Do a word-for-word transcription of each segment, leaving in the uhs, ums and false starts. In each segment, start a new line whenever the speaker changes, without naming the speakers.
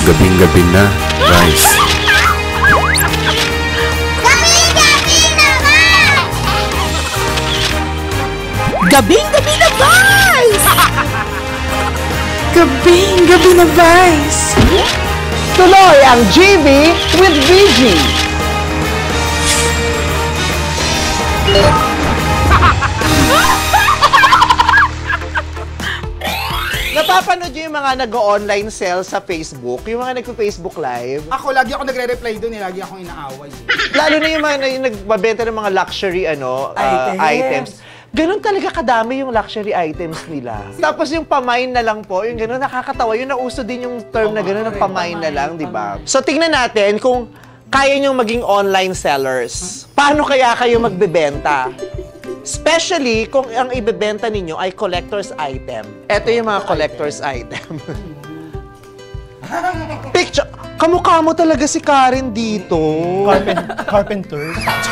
Gabing-gabi na, guys.
Gabing-gabi na, Vice! Gabing-gabi na, Vice!
Tuloy ang G V with V G. Napapanood niyo yung mga nag-online sell sa Facebook? Yung mga nagpo-Facebook live?
Ako, lagi ako nagre-reply doon eh. Lagi akong inaaway.
Lalo na yung mga yung nagbabenta ng mga luxury ano uh,
Items.
items. Ganun talaga kadami yung luxury items nila. Tapos yung pamain na lang po, yung ganun nakakatawa. Yung nauso din yung term na ganun ng pamain na lang, di ba? So tingnan natin kung kaya nyo maging online sellers. Paano kaya kayo magbebenta? Especially kung ang ibebenta ninyo ay collector's item. Ito yung mga collector's item. Picture. Kamukha mo talaga si Karen dito.
Carpenter.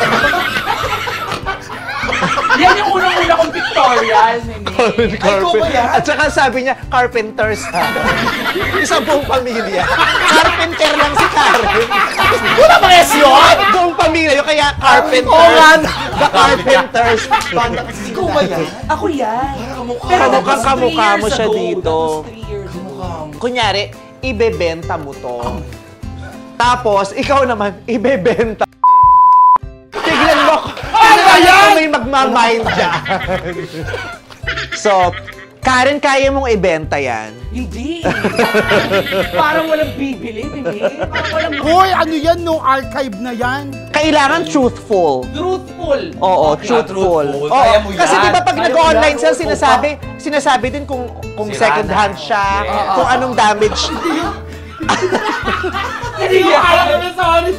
Yan yung unang-una kong pictorial, Nene.
Ay, ko ba yan? At saka sabi niya, carpenters ha. Isang buong pamilya. Carpenter lang si Karen. Wala mga yes yun? Buong pamilya yun, kaya carpenters. The carpenters.
Ikaw ba yan? Ako yan.
Pero mukhang kamukha mo siya
ago,
dito.
that was three years ago.
Kunyari, ibebenta mo to. Tapos, ikaw naman, ibebenta. Tignan mo. Ano ba yan? May magmamind dyan. So, Karen, kaya mong ibenta yan?
Hindi. Parang walang bibili, hindi. Parang walang...
Hoy, ano yan? No archive na yan.
Kailangan truthful.
Truthful.
Oo,
Okay.
truthful.
Truthful.
Oo,
Kaya mo yan.
kasi di ba pag
Kaya mo
nag-online
yan.
sale,
Oo,
sinasabi, sinasabi din kung kung
Sira
second
na.
hand siya,
Yeah.
kung anong damage.
Hindi ko kaya naman sa honest.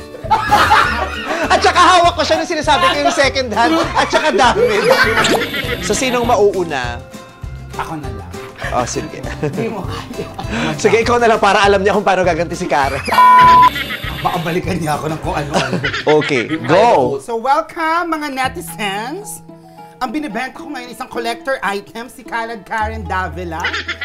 At saka hawak ko siya nung sinasabi ko yung second hand at saka damage. So, sinong mauuna?
Ako na lang.
Oh, sige.
Hindi mo kaya.
Sige, ikaw na lang para alam niya kung paano gaganti si Karen.
Baka balikan niya ako ng kung ano-ano.
Okay, go!
So, welcome mga netizens. Ang binibenta ko ngayon isang collector item, si Kalad Karen Davila,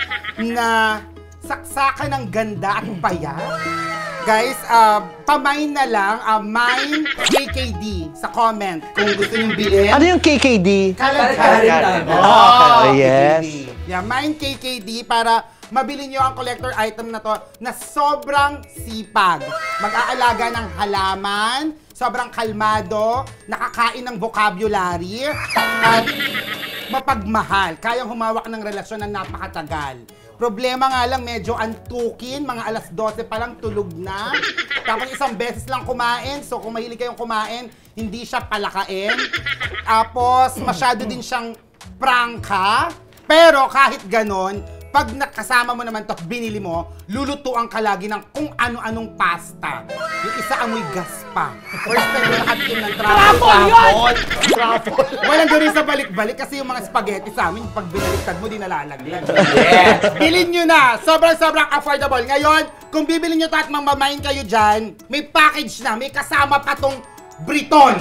na saksakan ng ganda at payat. Guys, uh, pamain na lang, uh, mine K K D sa comment kung gusto niyong bilhin.
Ano yung K K D?
Kalad
Karen
Karen.
Davila.
Oh, yes.
Yeah, mine K K D para mabili niyo ang collector item na to na sobrang sipag. Mag-aalaga ng halaman, sobrang kalmado, nakakain ng vocabulary, at mapagmahal. Kayang humawak ng relasyon na napakatagal. Problema nga lang, medyo antukin, mga alas dose pa lang tulog na. Tapos isang beses lang kumain, so kung mahilig kayong kumain, hindi siya palakain. Tapos masyado din siyang prangka. Pero kahit ganon, pag nakasama mo naman to, binili mo, lulutuan ka lagi ng kung ano-anong pasta. Yung isa amoy gas pa. First time mo nakatim ng truffle.
Truffle!
Truffle! Walang ganun sa balik-balik kasi yung mga spaghetti sa amin, pag binaliktad mo, di nalalaglag.
Yes.
Bilhin nyo na! Sobrang-sobrang affordable. Ngayon, kung bibili nyo ito at mamamain kayo dyan, may package na, may kasama pa tong Briton.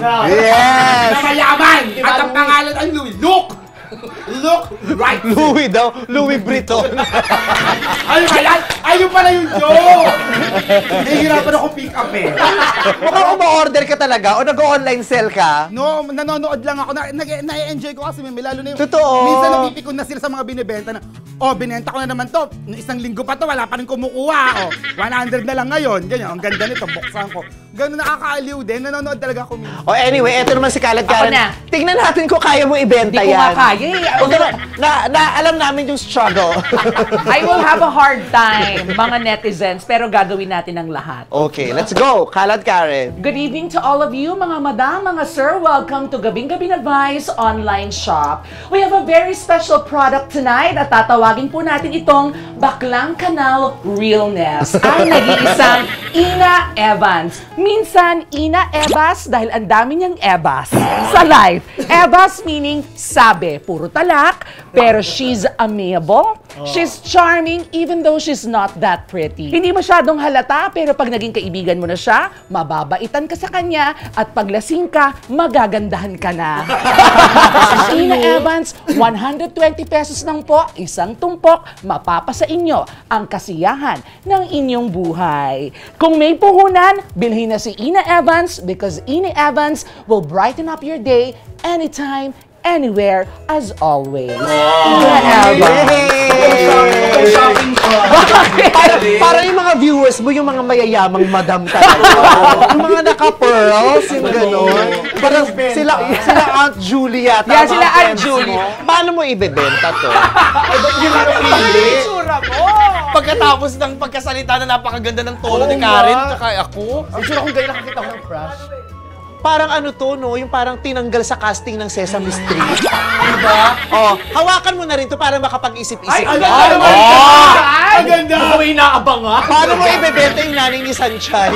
Yes!
Na mayaman! At ang pangalan ay Louis. Look! Look right.
Louis daw, Louis Vuitton.
Ayun ba yan? Ayun pala yung joke! Nahihirapan ako pick up eh.
Mukhang umu-order ka talaga o nag-online sell ka?
No, nanonood lang ako. Na, nag- na-enjoy ko kasi may lalo na yung...
Totoo.
Minsan napipikon na sila sa mga binibenta na, oh, binenta ko na naman to. Nung isang linggo pa to, wala pa rin kumukuha. Oh, one hundred na lang ngayon. Ganyan, ang ganda nito, buksan ko. Ganun nakakaaliw din. Nanonood talaga ako minsan.
O anyway, eto naman si Kalad
Ako
Karen.
na.
Tingnan natin kung kaya mo ibenta
Hindi ko
yan.
nga kaya eh.
Huwag naman, na, na, alam namin yung struggle.
I will have a hard time, mga netizens, pero gagawin natin ang lahat.
Okay, let's go. Kalad Karen.
Good evening to all of you, mga madam, mga sir. Welcome to Gabing Gabi na Vice online shop. We have a very special product tonight at tatawagin po natin itong Baklang Kanal Realness. Ang nag-iisang Ina Evans. Minsan, Ina Evas dahil ang dami niyang Evas sa life. Evas meaning sabi, puro talak, pero she's amiable, she's charming even though she's not that pretty. Hindi masyadong halata, pero pag naging kaibigan mo na siya, mababaitan ka sa kanya, at pag lasing ka, magagandahan ka na. Ina Evans, one hundred twenty pesos lang po, isang tumpok, mapapasa inyo ang kasiyahan ng inyong buhay. Kung may puhunan, bilhin na si Ina Evans because Ina Evans will brighten up your day anytime, anywhere, as always. Ina Evans.
Para yung mga viewers mo, yung mga mayayamang madam talaga. Yung mga naka-pearls, yung gano'n. Parang sila, sila Aunt Julia.
Yeah,
tama
sila
ang
Aunt
friends
Julie.
mo. Paano mo ibebenta to?
Pagkatapos ng pagkasalita na napakaganda ng tono ni Karen, tsaka ako.
Siguro kung ganyan nakakita ko ng crush.
Parang ano to, no? Yung parang tinanggal sa casting ng Sesame Street. Diba? Oh, hawakan mo na rin to para makapag-isip-isip ka.
Ang ganda!
Ako inaabang ha.
Paano mo ibebenta yung nanay ni Sanchay?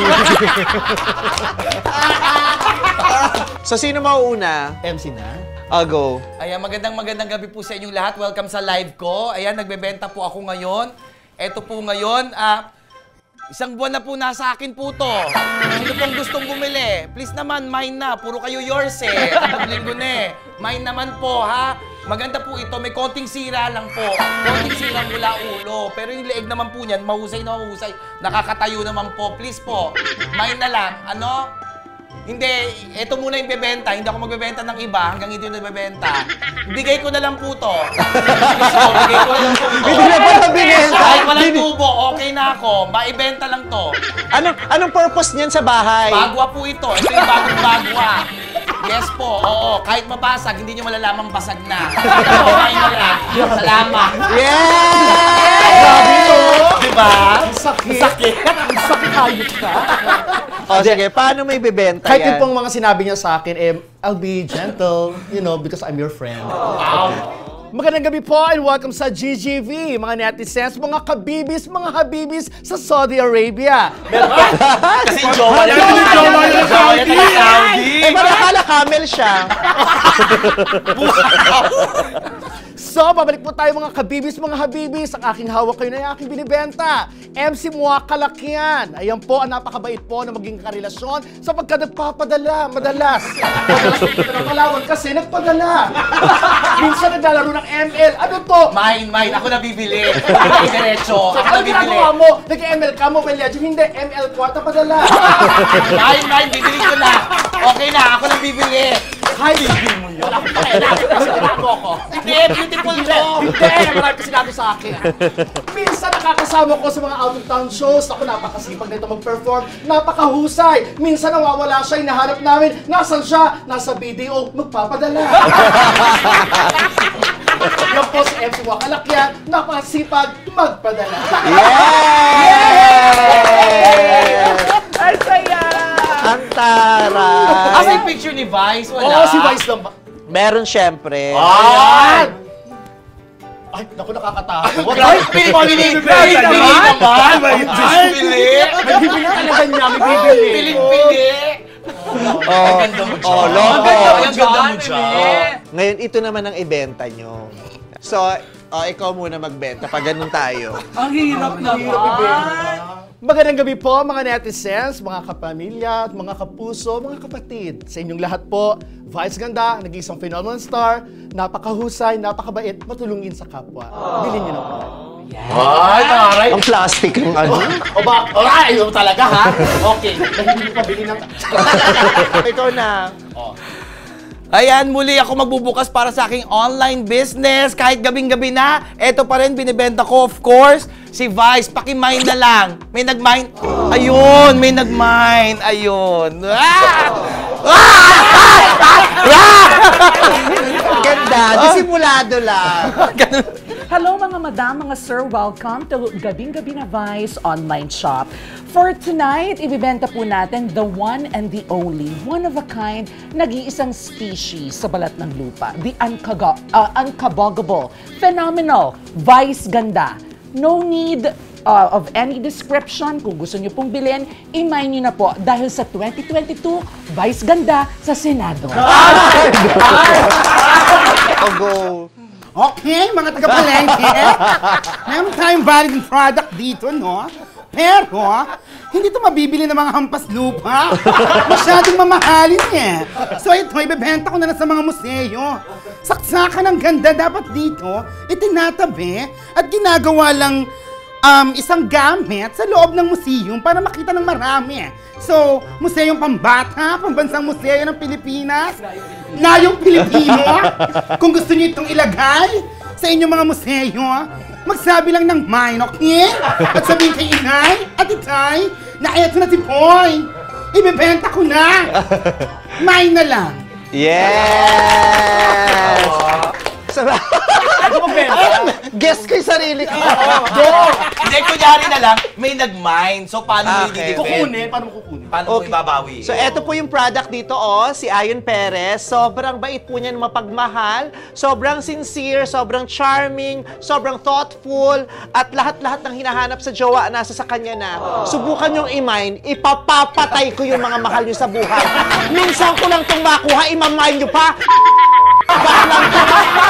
So, sino mauuna?
M C na.
I'll go.
Ayan, magandang magandang gabi po sa inyong lahat. Welcome sa live ko. Ayan, nagbebenta po ako ngayon. Ito po ngayon, ah, isang buwan na po nasa akin po to. Sino pong gustong bumili? Please naman, mine na. Puro kayo yours eh. Tatlong linggo na eh. Mine naman po, ha? Maganda po ito. May konting sira lang po. Konting sira mula ulo. Pero yung leeg naman po niyan, mahusay na mahusay. Nakakatayo naman po. Please po, mine na lang. Ano? Hindi, ito muna yung bebenta. Hindi ako magbebenta ng iba hanggang ito yung bebenta. Bigay ko na lang po to. Gusto ko, bigay ko na lang po ito.
Hindi na ba nabinenta?
Kahit walang tubo, okay na ako. Maibenta lang to.
Anong, anong purpose niyan sa bahay?
Bagwa po ito. Ito yung bagong bagwa. Yes po, oo. Kahit mabasag, hindi nyo malalamang basag na. Ito, kain na lang. Salamat.
Yeah!
Grabe ito. Diba?
Sakit.
Sakit.
Sakit hayop ka.
O sige, paano may bebenta
Kahit
yan?
yung pong mga sinabi niya sa akin, eh, I'll be gentle, you know, because I'm your friend. Magandang gabi po and welcome sa G G V, mga netizens, mga kabibis, mga habibis sa Saudi Arabia.
Kasi jowa lang. Kasi jowa lang. Jowa lang ng Saudi.
Eh, parang akala camel siya.
So, babalik po tayo mga kabibis, mga habibis. Ang aking hawak kayo na yung aking binibenta. M C Mua Kalakyan. Ayan po, ang napakabait po na maging karelasyon sapagkat nagpapadala, madalas. Madalas ng Palawan kasi nagpadala. Minsan naglalaro ng M L. Ano to?
Mine, mine. Ako na bibili. Ako diretso.
So,
Ako
ano
na bibili.
ginagawa mo? Nag-M L ka, Mobile Legends. Hindi, M L ko at padala.
Mine, mine. Bibili ko na. Okay na. Ako na bibili.
Hi, bibili mo yun. Wala akong pakialam. Kasi mo ako.
Hindi, beautiful to.
Hindi, marami kasi sinabi sa akin. Minsan nakakasama ko sa mga out-of-town shows. Ako napakasipag nito mag-perform. Napakahusay. Minsan nawawala siya, hinahanap namin. Nasaan siya? Nasa video, magpapadala. Yan po si M C Mua Kalakyan. Napakasipag magpadala.
Yeah!
Ay, saya!
Ang taray!
Asa yung picture ni Vice? Wala.
Oo, si Vice lang ba?
Meron syempre.
Ayan!
Ay, naku, nakakatakot.
Ay, pili, pili, pili naman! Pili!
Nagbibili talaga niya, may bibili.
Pili, pili!
Oh,
Ang ganda mo dyan.
oh, loko.
Ang ganda mo, ang ganda mo dyan.
Ngayon, ito naman ang ibenta nyo. So, oh, ikaw muna magbenta pag ganun tayo.
Ang hirap naman.
Magandang gabi po mga netizens, mga kapamilya, at mga kapuso, mga kapatid. Sa inyong lahat po, Vice Ganda, nag-iisang phenomenal star, napakahusay, napakabait, matulungin sa kapwa. Bilhin niyo na po.
Ay, taray!
Ang plastic ng ano.
O ba? Ay, ayaw talaga ha? Okay, dahil hindi ko pabili ng...
Ikaw na.
Ayan, muli ako magbubukas para sa aking online business. Kahit gabing-gabi na, eto pa rin binibenta ko, of course. Si Vice, paki-mine na lang. May nag-mine. Ayun, may nag-mine. Ayun. Ah!
Ganda, disimulado lang.
Ganun.
Hello mga madam, mga sir, welcome to Gabing Gabi na Vice online shop. For tonight, ibibenta po natin the one and the only, one of a kind, nag-iisang species sa balat ng lupa. The unkago- uh, unkabogable, phenomenal, Vice Ganda. No need uh, of any description. Kung gusto nyo pong bilhin, i-mine nyo na po dahil sa twenty twenty-two, Vice Ganda sa Senado.
O go.
Okay, mga taga-palengke. Meron tayong valid product dito, no? Pero, hindi ito mabibili ng mga hampas lupa. Masyadong mamahalin eh. So ito, ibebenta ko na lang sa mga museo. Saksakan ng ganda dapat dito, itinatabi at ginagawa lang um, isang gamit sa loob ng museum para makita ng marami. So, museong pambata, pambansang museo ng Pilipinas, Nayong Pilipino. Kung gusto niyo itong ilagay sa inyong mga museo, magsabi lang ng mine, okay? At sabihin kay inay at itay na eto na si Poy. Ibebenta ko na. Mine na lang.
Yes! Sarap. Guess ko yung sarili ko.
Hindi, kunyari na lang, may nag-mine. So, paano mo
Okay.
i-defend?
Kukunin, paano mo kukunin?
Paano mo
Okay.
ibabawi?
So, eto po yung product dito, oh, si Ayon Perez. Sobrang bait po niyan, mapagmahal. Sobrang sincere, sobrang charming, sobrang thoughtful, at lahat-lahat ng hinahanap sa jowa, nasa sa kanya na. Subukan yung i-mine, ipapapatay ko yung mga mahal nyo sa buhay. Minsan ko lang itong makuha, imamine nyo pa. Baklang to.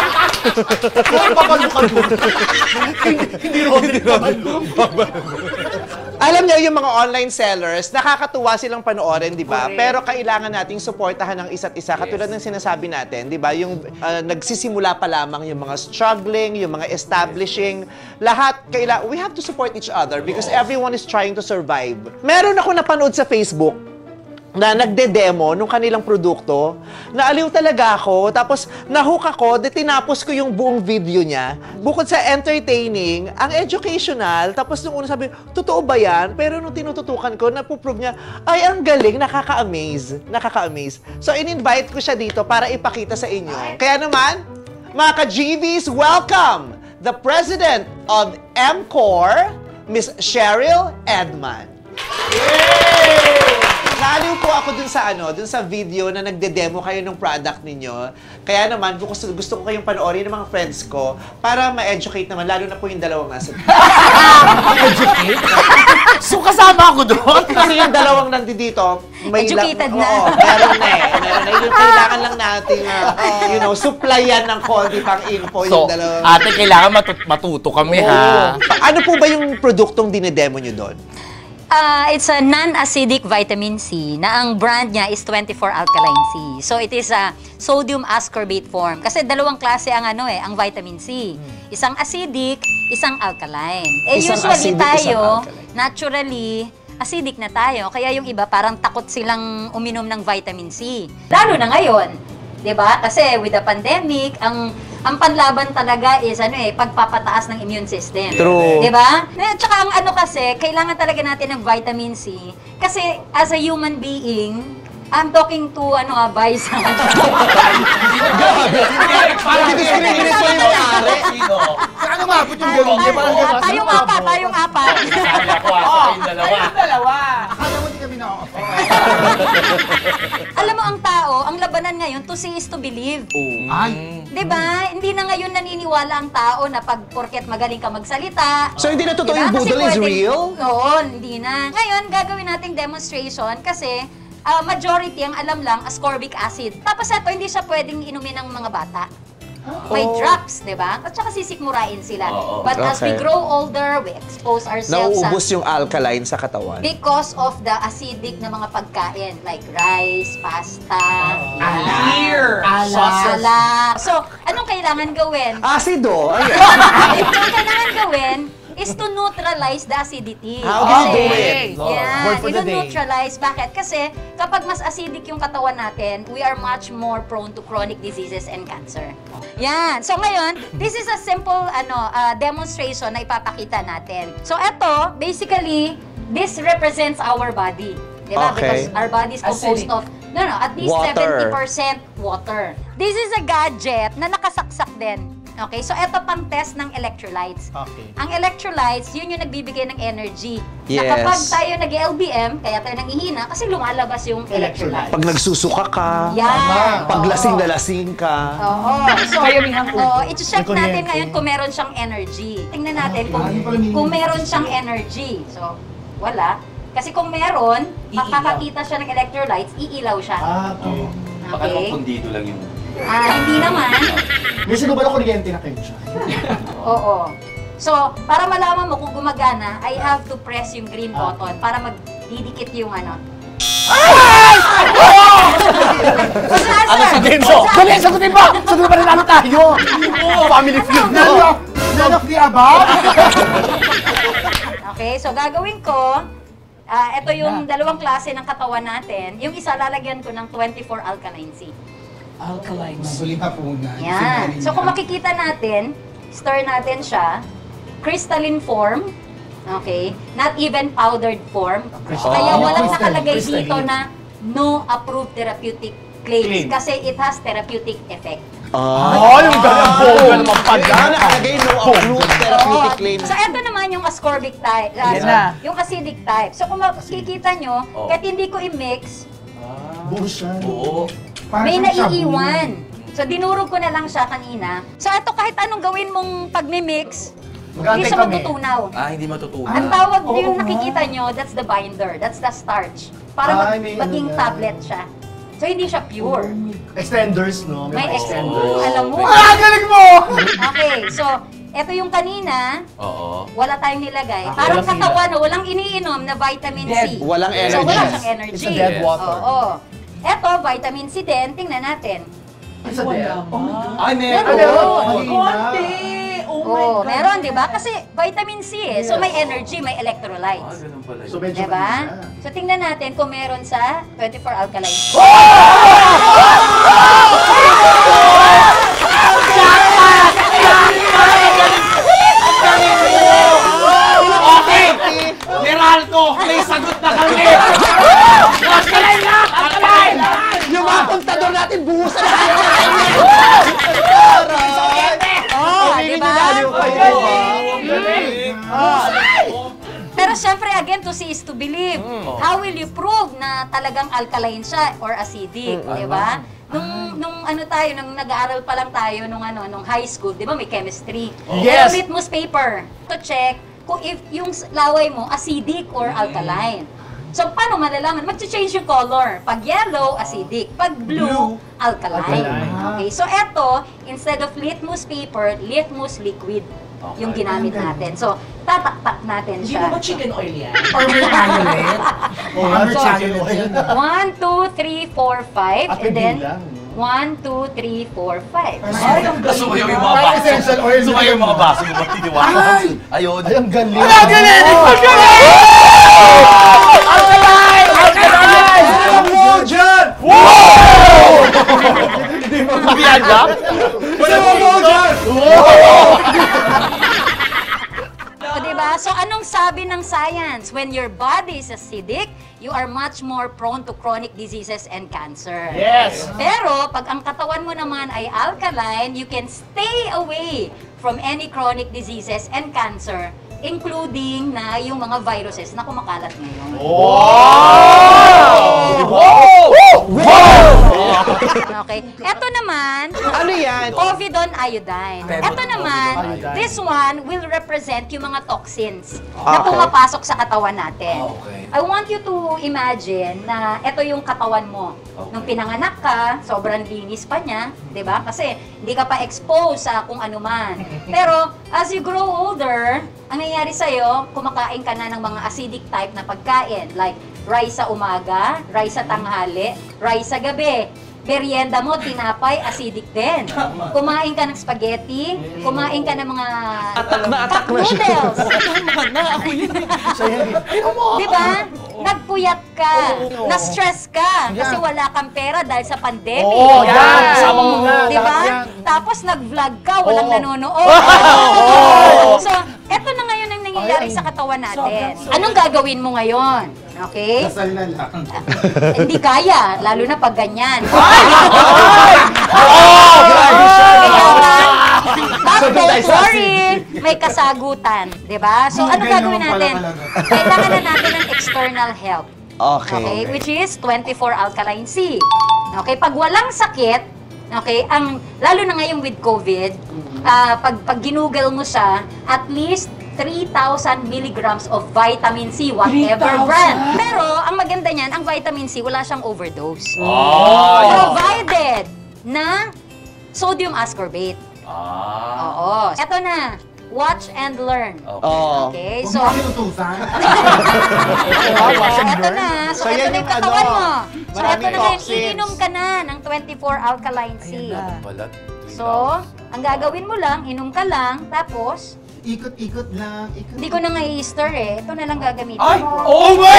Hindi Roderick Babalo.
Alam niyo, yung mga online sellers, nakakatuwa silang panoorin, di ba? Pero kailangan nating suportahan ng isa't isa. Katulad ng sinasabi natin, di ba? Yung uh, nagsisimula pa lamang yung mga struggling, yung mga establishing, lahat, kaila we have to support each other because everyone is trying to survive. Meron ako napanood sa Facebook na nagde-demo nung kanilang produkto. Naaliw talaga ako. Tapos, nahook ako, de tinapos ko yung buong video niya. Bukod sa entertaining, ang educational, tapos nung una sabi, totoo ba yan? Pero nung tinututukan ko, napuprove niya, ay, ang galing, nakaka-amaze. Nakaka-amaze. So, in-invite ko siya dito para ipakita sa inyo. Kaya naman, mga ka-G Vs, welcome! The President of M C O R, Miss Cheryl Edman. Naaliw po ako dun sa ano, dun sa video na nagde-demo kayo ng product ninyo. Kaya naman, gusto, gusto ko kayong panoorin ng mga friends ko para ma-educate naman, lalo na po yung dalawang nasa.
Educate? So, kasama ako doon?
Kasi yung dalawang nandito, may
Educated
lang,
na.
Oo, meron na eh. Meron na. Yung kailangan lang natin, uh, you know, supplyan ng konti pang info
So,
yung dalawang.
ate, kailangan matut matuto kami, ha?
Pa- Ano po ba yung produktong dinedemo nyo doon?
Uh, it's a non-acidic vitamin C na ang brand niya is twenty-four alkaline C. So it is a sodium ascorbate form. Kasi dalawang klase ang ano eh, ang vitamin C. Isang acidic, isang alkaline. Eh
Isang
usually
acidic, isang
tayo,
alkaline.
naturally, acidic na tayo. Kaya yung iba parang takot silang uminom ng vitamin C. Lalo na ngayon, 'di ba? Kasi with the pandemic, ang ang panlaban talaga is ano eh, pagpapataas ng immune system.
True.
'Di ba? Eh, tsaka ang ano kasi, kailangan talaga natin ng vitamin C kasi as a human being, I'm talking to ano ah, Vice.
Parang
discriminate ko yung may-ari.
Sino?
Saan umabot yung gawin niya? Parang
Ah, tayong apat, tayong apat.
Sabi ako, asa kayong dalawa.
Dalawa.
Akala mo di kami na
Alam mo ang tao, ang labanan ngayon, to see is to believe.
Ay.
'Di ba? Hindi na ngayon naniniwala ang tao na pag porket magaling ka magsalita.
So, hindi na totoo
Diba?
yung
Kasi
boodle is
pwedeng-
real?
Oo, hindi na. Ngayon, gagawin nating demonstration kasi ah, majority ang alam lang ascorbic acid. Tapos ito, hindi siya pwedeng inumin ng mga bata. May drops, di ba? At saka sisikmurain sila.
Oo.
But as we
Okay.
grow older, we expose ourselves sa...
Nauubos yung alkaline sa katawan.
Because of the acidic na mga pagkain like rice, pasta,
Clear!
alak. So, anong kailangan gawin?
Acido! Ayun.
Ang kailangan gawin is to neutralize the acidity.
How do you do it?
Yeah,
Word for the day.
neutralize. Bakit? Kasi kapag mas acidic yung katawan natin, we are much more prone to chronic diseases and cancer. Yan. So ngayon, this is a simple ano uh, demonstration na ipapakita natin. So eto, basically, this represents our body. Diba?
Okay.
Because our body is composed
Acidic.
of, no, no, at least
Water.
seventy percent water. This is a gadget na nakasaksak din. Okay, so eto pang test ng electrolytes.
Okay.
Ang electrolytes, yun yung nagbibigay ng energy.
Yes.
Na kapag tayo nag-L B M, kaya tayo nangihina, kasi lumalabas yung electrolytes.
Pag nagsusuka ka,
Yan.
pag
Oo.
lasing na lasing ka.
Oo. So,
Kayamihang ulo.
oh, i-check
May
natin
kuryente.
ngayon kung meron siyang energy. Tingnan natin kung, kung meron siyang energy. So, wala. Kasi kung meron, makakakita siya ng electrolytes, iilaw siya.
Ah, okay.
Okay?
kundido lang yung...
Ah, hindi naman.
Minsan ko ba na kuryente na kayo siya?
Oo. So, para malaman mo kung gumagana, I have to press yung green button para magdidikit yung ano.
Ano sa Genso? Dali, sagutin mo! Sagutin pa rin namin tayo! Family feud na!
None of, none of the above?
Okay, so gagawin ko, ah, ito yung dalawang klase ng katawan natin. Yung isa, lalagyan ko ng twenty-four alkaline C.
Alkalines.
Mabuli pa po na.
Yan. So kung makikita natin, stir natin siya, crystalline form, okay? Not even powdered form. Kaya walang nakalagay dito na no approved therapeutic claims
Claim.
kasi it has therapeutic effect.
Oh, yung galing boga naman pa
Kaya nakalagay no approved therapeutic claim.
So, eto naman yung ascorbic type. ah,
Yan na.
yung acidic type. So, kung makikita nyo, kahit hindi ko i-mix,
Oo.
Parang
may
siyang
naiiwan. So, dinurog ko na lang siya kanina. So, eto kahit anong gawin mong pagmi-mix, hindi siya matutunaw.
Ah, hindi matutunan.
Ang tawag yung nakikita nyo, that's the binder. That's the starch. Para mag- maging tablet siya. So, hindi siya pure.
Extenders, no?
May extenders. Alam mo.
Ah, galing mo!
Okay, so, eto yung kanina,
Oo.
wala tayong nilagay. Parang
walang
katawan, no, walang iniinom na vitamin C.
Walang
So,
energy.
wala siyang energy.
It's a dead water.
Oo. Eto, vitamin C din. Tingnan natin.
Ay,
Meron.
Konti! Oh my
Oh,
God.
meron, di ba? Kasi vitamin C eh. So, may energy, may electrolytes.
ganun pala.
So, medyo
Di ba? So, tingnan natin kung meron sa twenty-four alkaline.
Okay! Geraldo, may sagot na kami! Alkalay lang! Alkalay!
Yung mga kontador natin, buhusan na kayo!
Oh, di ba? Pero syempre, again, to see is to believe. How will you prove na talagang alkaline siya or acidic, di ba? Nung, nung ano tayo, nung nag-aaral pa lang tayo nung ano, nung high school, di ba may chemistry?
Yes.
May litmus paper to check kung if yung laway mo acidic or alkaline. So, paano malalaman? Mag-change yung color. Pag yellow, acidic. Pag blue, alkaline. Okay, so eto, instead of litmus paper, litmus liquid yung ginamit natin. So, tataktak natin
Hindi mo ba
siya.
chicken oil yan?
Or may violet. Or may violet.
One, two, three, four, five.
At may
And then,
bilang.
one, two, three, four, five.
Ay, ang galing.
Sumayaw yung mga
Parang
baso.
essential oil.
Sumayaw yung mga baso. Yung mga tiniwala.
Ay!
Ayun.
Ay, ang galing!
Ang galing! Ang galing!
Alkalay! Alkalay!
Ang mo dyan!
Hindi mo kaya?
Wala mo dyan!
O, diba? So, anong sabi ng science? When your body is acidic, you are much more prone to chronic diseases and cancer.
Yes!
Pero, pag ang katawan mo naman ay alkaline, you can stay away from any chronic diseases and cancer, including na yung mga viruses na kumakalat ngayon. Okay. Eto naman,
Ano yan?
Povidone iodine. Ito
Povidone
naman,
iodine.
this one will represent yung mga toxins na
Okay.
pumapasok sa katawan natin.
Ah, okay.
I want you to imagine na ito yung katawan mo.
Okay.
Nung pinanganak ka, sobrang linis pa niya, di ba? Kasi hindi ka pa exposed sa kung ano man. Pero as you grow older, ang nangyayari sa'yo, kumakain ka na ng mga acidic type na pagkain. Like rice sa umaga, rice sa tanghali, rice sa gabi. Merienda mo, tinapay, acidic din. Kumain ka ng spaghetti, kumain ka ng mga cup noodles. Di ba? Nagpuyat ka, na-stress ka, kasi wala kang pera dahil sa pandemic.
Oo, yan! Kasama mo na!
Di ba?
Lahat yan.
Tapos nag-vlog ka, walang
Oo.
nanonood. So, eto na ngayon ang nangyayari sa katawan natin. Anong gagawin mo ngayon? Okay?
Dasal na lang.
Hindi kaya, lalo na pag ganyan. But don't worry, may kasagutan, di ba? So, ano
Ganyan
gagawin
pala
natin?
talaga.
Kailangan na natin ng external help.
Okay.
Okay, which is twenty-four alkaline C. Okay, pag walang sakit, okay, ang lalo na ngayon with COVID, ah, pag pag ginugol mo siya, at least three thousand milligrams of vitamin C, whatever
three thousand?
brand. Pero ang maganda niyan, ang vitamin C wala siyang overdose.
Oh!
Provided na sodium ascorbate.
Ah.
Oo. Eto na, watch and learn.
Oo.
Okay,
Huwag
so...
mo kami utusan.
Okay, eto na. So,
So,
eto
yan
na yung
yung
katawan
ano,
mo. So, eto
maraming
na ngayon,
toxins.
iinom ka na ng twenty-four alkaline C.
Balat.
So, ang gagawin mo lang, inom ka lang, tapos,
Ikot-ikot lang. Ikot.
hindi ko na nga i-stir eh. Ito na lang gagamitin
Ay!
ko.
Oh my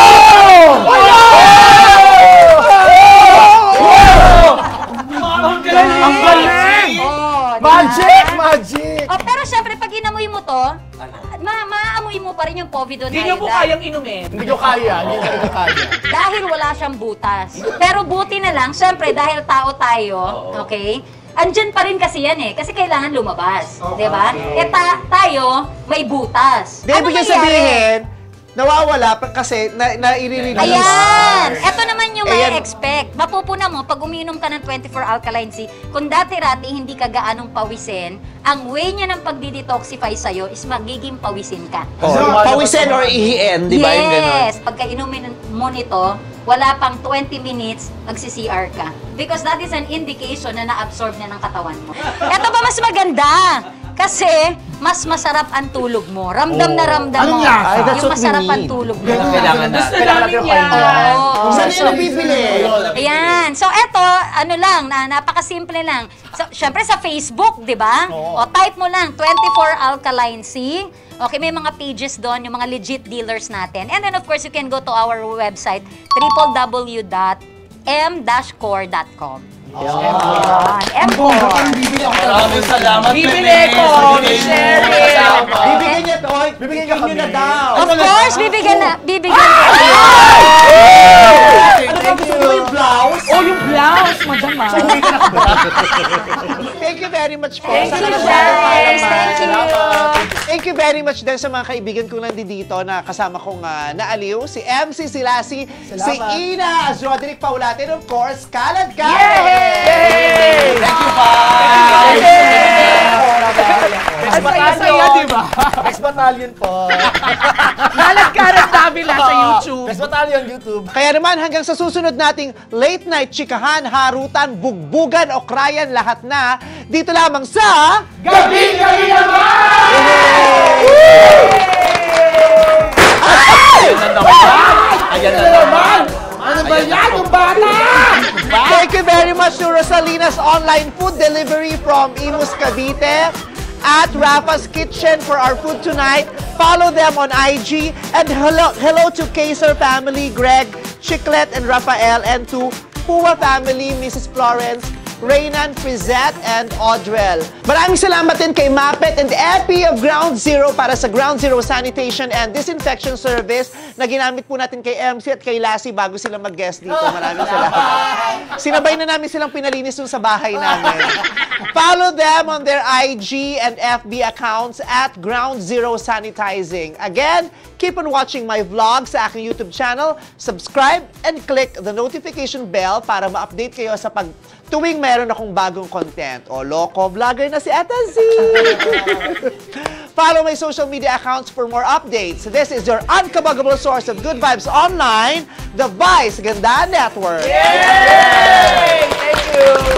Ang galing!
Ang galing!
Oh, diba?
Magic! Magic!
Oh, pero syempre, pag inamoy mo to, ma maamoy mo pa rin yung povidone
Hindi niyo po
iodide.
kayang inumin.
Hindi ko kaya. Hindi ko kaya.
Dahil wala siyang butas. Pero buti na lang, syempre, dahil tao tayo, okay? Andyan pa rin kasi yan eh. Kasi kailangan lumabas. Di ba? Eh ta- tayo, may butas.
Di,
Ano
ibig
nangyari?
sabihin, nawawala pa kasi na, na i-release.
Ayan! Ito naman yung may
Ayan.
expect. Mapupuna mo, pag umiinom ka ng twenty-four alkaline C, kung dati-rati hindi ka gaanong pawisin, ang way niya ng pagdi-detoxify sa'yo is magiging pawisin ka.
Oh, pawisin or ihiin, di ba yung ganun?
Yes! Pagka inumin mo nito, wala pang twenty minutes, magsi-C R ka. Because that is an indication na na-absorb na ng katawan mo. Ito ba mas maganda? Kasi, mas masarap ang tulog mo. Ramdam na ramdam
Anong
mo.
lasa?
Ay, that's
Yung
what we
masarap ang
need.
tulog mo.
Kailangan na.
Gusto namin yan.
Oo.
Saan
So,
yung nabibili?
Ayan. So, eto, ano lang, na, napakasimple lang. So, syempre sa Facebook, di ba? O, type mo lang, twenty-four alkaline C. Okay, may mga pages doon, yung mga legit dealers natin. And then, of course, you can go to our website, w w w dot m dash core dot com. Ayan. M core.
Maraming salamat,
Bibili ko, share it.
Bibigyan niya to, bibigyan niyo na daw.
Of course, bibigyan na, bibigyan ko.
Ano ba gusto mo yung blouse?
Oh, yung blouse, madam ah.
Thank you very much po.
Thank
Sana
you,
magpapalaman.
guys. Thank you.
Thank you very much din sa mga kaibigan kong nandito na kasama kong ah, naaliw. Si M C Silasi, si Ina, as Roderick Paulate, and of course, Kalad Karen!
Thank you, pa!
Next
saya-saya, di ba?
Next battalion po.
Nalagkarat namin lang sa YouTube.
Next battalion, YouTube.
Kaya naman hanggang sa susunod nating late night chikahan, harutan, bugbugan, okrayan, lahat na, dito lamang sa...
Gabi Gabi naman!
Ayan na naman! Ayan na naman!
Ano ba yan? Yung bata!
Thank you very much to Rosalina's online food delivery from Imus Cavite at Rafa's Kitchen for our food tonight. Follow them on I G. And hello, hello to Kaiser family, Greg, Chiclet, and Rafael, and to Pua family, Missus Florence, Reynan, Frizette, and Audrell. Maraming salamat din kay Mapet and Epi of Ground Zero para sa Ground Zero Sanitation and Disinfection Service na ginamit po natin kay M C at kay Lassie bago sila mag-guest dito. Maraming salamat. Sinabay na namin silang pinalinis dun sa bahay namin. Follow them on their I G and F B accounts at Ground Zero Sanitizing. Again, keep on watching my vlog sa aking YouTube channel, subscribe, and click the notification bell para ma-update kayo sa pag tuwing meron akong bagong content. O, loko vlogger na si Ata Z! Follow my social media accounts for more updates. This is your uncombuggable source of good vibes online, the Vice Ganda Network.
Yay! Thank you.